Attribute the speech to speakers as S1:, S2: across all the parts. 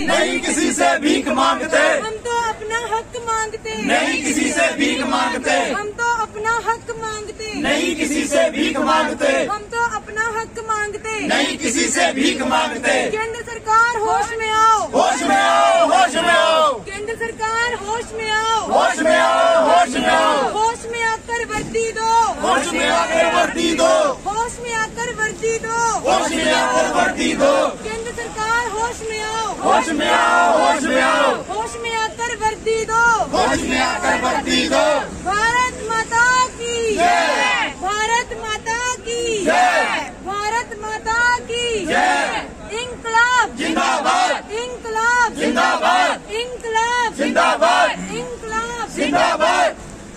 S1: नहीं किसी से भीख मांगते,
S2: हम तो अपना हक मांगते,
S1: नहीं किसी से भीख मांगते,
S2: हम तो अपना हक मांगते,
S1: नहीं किसी से भीख मांगते,
S2: हम तो अपना हक मांगते,
S1: नहीं किसी से भीख मांगते।
S2: केंद्र सरकार होश में आओ,
S1: होश में आओ, होश में आओ,
S2: केंद्र सरकार होश में आओ,
S1: होश में आओ, होश में आओ,
S2: होश में आकर वर्दी दो,
S1: होश में आकर वर्दी दो,
S2: होश में आकर वर्दी दो,
S1: होश में आकर वर्दी दो।
S2: केंद्र सरकार होश में आओ,
S1: होश में आओ, होश में आओ,
S2: होश में आकर वर्दी दो,
S1: होश में आकर वर्दी दो।
S2: भारत माता की
S1: जय,
S2: भारत माता की
S1: जय,
S2: भारत माता की
S1: जय।
S2: इंकलाब
S1: जिंदाबाद,
S2: इंकलाब
S1: जिंदाबाद,
S2: इंकलाब
S1: जिंदाबाद,
S2: इंकलाब
S1: जिंदाबाद।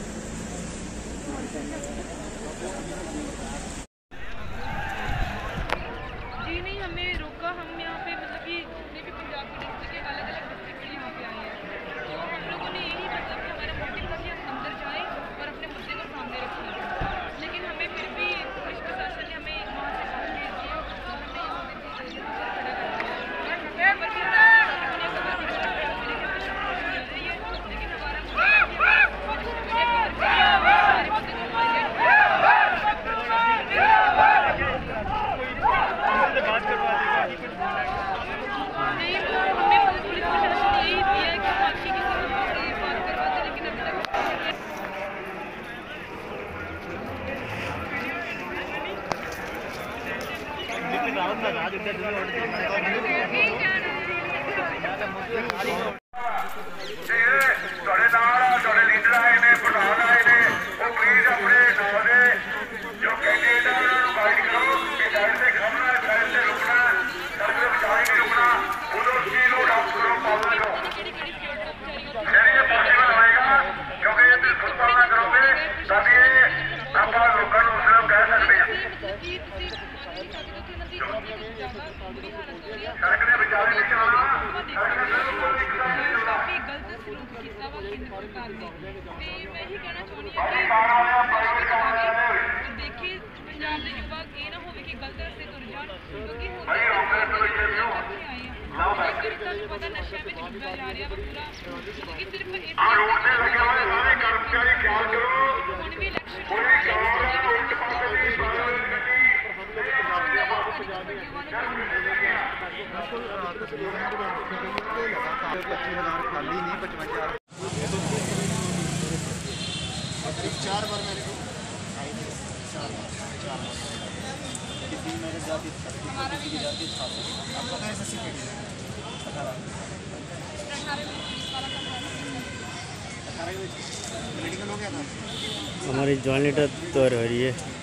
S3: जी नहीं, हमें रोका, हम यहाँ पे मतलब कि जितने भी पंजाब के डिस्ट्रिक्ट के अलग अलग डिस्ट्रिक्ट के यहाँ पे आए हैं, तो हम लोगों ने यही मतलब कि हमारा मोटिव था कि हम अंदर जाएं और अपने मुद्दे को सामने रखें, लेकिन हमें फिर भी पुलिस प्रशासन ने हमें वहाँ से बाहर भेज दिया और हमें यहाँ पे खड़ा कर दिया। पर फिर लेकिन हमारा काफी गलत सलूक किया वा केंद्र सरकार ने, मैं ही कहना चाहूँगी कि देखिए पंजाब के युवा ये ना हो कि गलत रस्ते तुर जान, क्योंकि पता नशे में डुबा जा रहा वा पूरा, क्योंकि सिर्फ भी
S4: खाली नहीं 55 4 बार मेरे को किसी मेरे जाति आपका कैसा सीखेंगे
S5: हमारी जॉइंट लीडर तैयार हो रही है।